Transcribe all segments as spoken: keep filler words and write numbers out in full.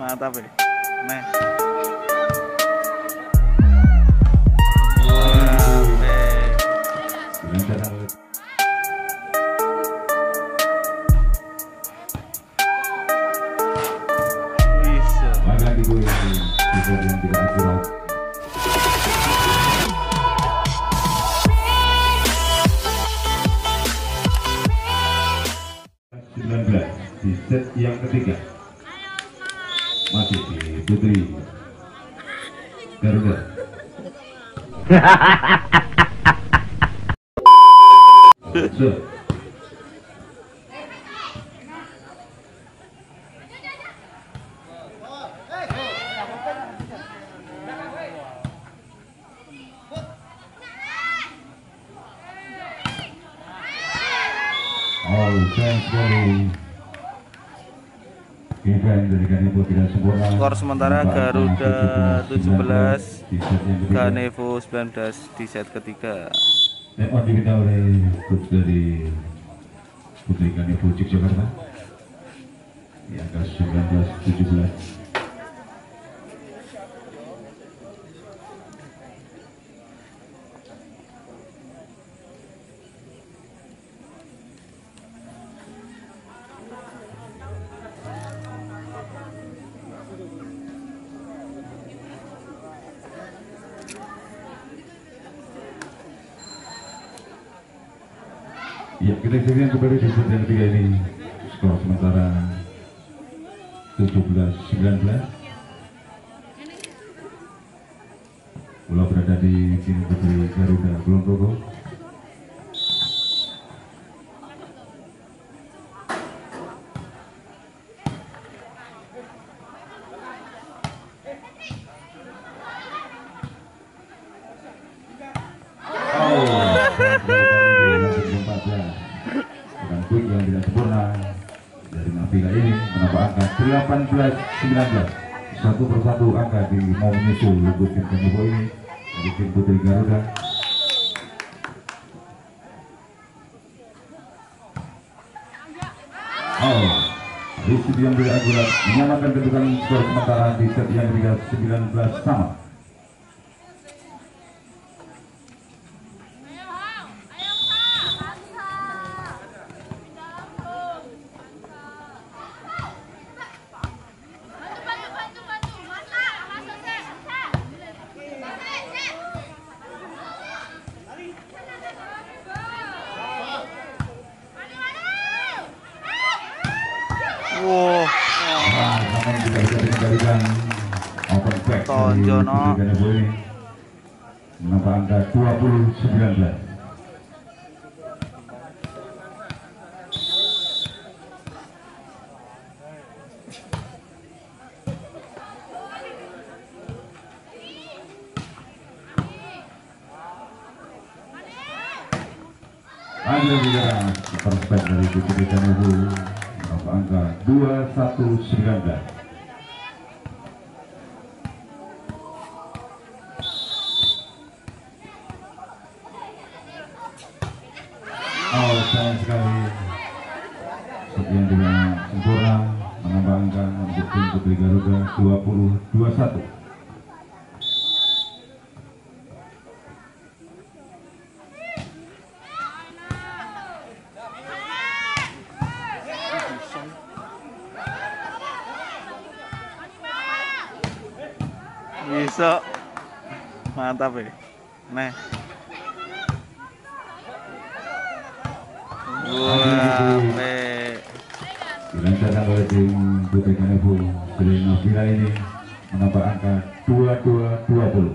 Mantap ya. Nah. sembilan belas di set yang ketiga masih di Putri Garuda. So. Oh, thanks dari event dari Ganevo tidak sempurna. Skor sementara Garuda tujuh belas, Ganevo sembilan belas di set ketiga. Lemon dibina oleh coach dari Putri Ganevo Yogyakarta di angka sembilan belas tujuh belas. Ya, kita saksikan kembali di set yang ketiga ini skor sementara tujuh belas sembilan belas. Bola berada di tim Putri Garuda Kulon Progo. Yang tidak sempurna dari Nabila ini menambah angka delapan belas sembilan belas. Satu persatu angka di mau menyusul lembut tim Ganevo ini dari tim Putri Garuda. Oh, Rizky yang tidak akurat menyamakan kedudukan skor sementara di set yang ketiga sembilan belas sama. Wow, nah, namun tidak bisa dikembalikan open back Tonjono dari Ganevo ini menambah angka dua puluh sembilan belas. Andrea Vidara perspek dari Putri Ganevo menambah angka dua puluh satu sembilan belas. Oh, sayang sekali sekian dengan sempurna menambah angka untuk tim Putri Garuda dua puluh dua puluh satu. bisa. Mantap ya. Nah. Wah, dilancarkan oleh tim Putri Ganevo. Selina Vila ini menambah angka dua puluh dua dua puluh.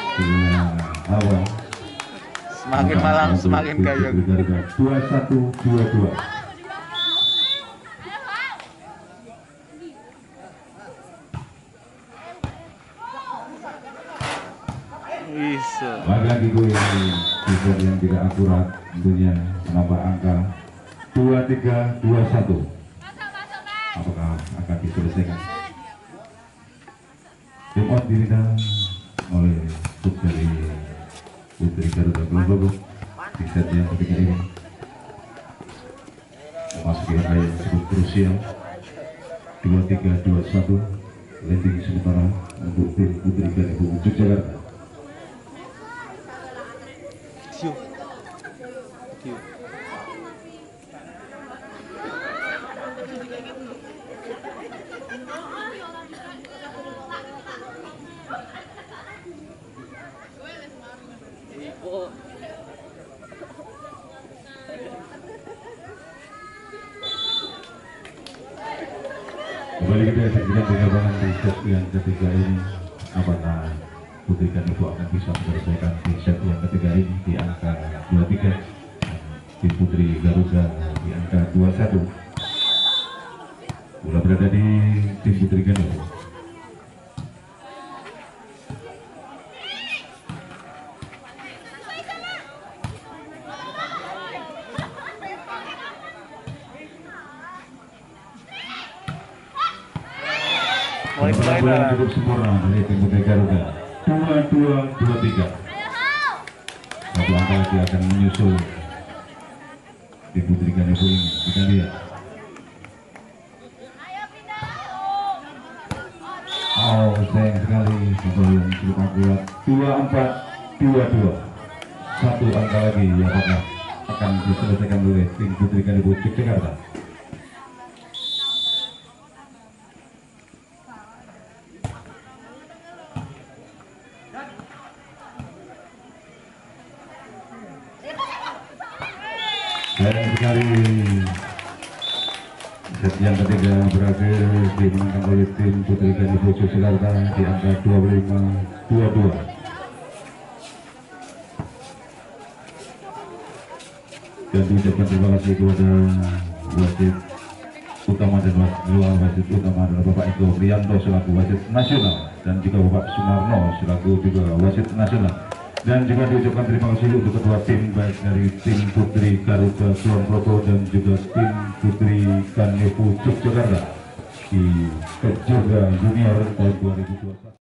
Setelah awal Semakin malam semakin gayung. dua satu dua dua. Bisa. Lagi-lagi gue yang yang tidak akurat tentunya menambah angka dua tiga dua satu. Apakah akan diselesaikan? Tim on dirindah oleh Putri Putri Garuda Kulon di set yang ketiga ini memasuki angka yang cukup krusial dua tiga dua satu. Landing sementara untuk tim Putri Garuda Yogyakarta. Siu. Siu. Kembali kita saksikan penerbangan di set yang ketiga ini. Apakah Putri Garuda akan bisa menyelesaikan di set yang ketiga ini di angka dua tiga, tim Putri Garuda di angka dua satu. Bola berada di tim Putri Garuda. Mulai Bola mulai yang cukup sempurna dari tim Putri Garuda. Dua dua dua tiga. Satu angka lagi akan menyusul tim Putri Garuda ini. Kita lihat. Oh, sayang sekali bola yang cukup akurat. Dua empat dua dua. Satu angka lagi yang apakah akan diselesaikan oleh tim Putri Garuda Yogyakarta. Sayang sekali set yang ketiga berakhir dimenangkan oleh tim Putri Garuda Yogyakarta di angka dua puluh lima dua dua. Dan diucapkan terima kasih kepada wasit utama dan luar wasit utama adalah Bapak Eko Prianto selaku wasit nasional dan juga Bapak Sumarno selaku juga wasit nasional. Dan juga diucapkan terima kasih untuk kedua tim baik dari tim Putri Garuda Kulon Progo dan juga tim Putri Kanepu Yogyakarta di Kejurga Junior tahun dua ribu dua puluh satu.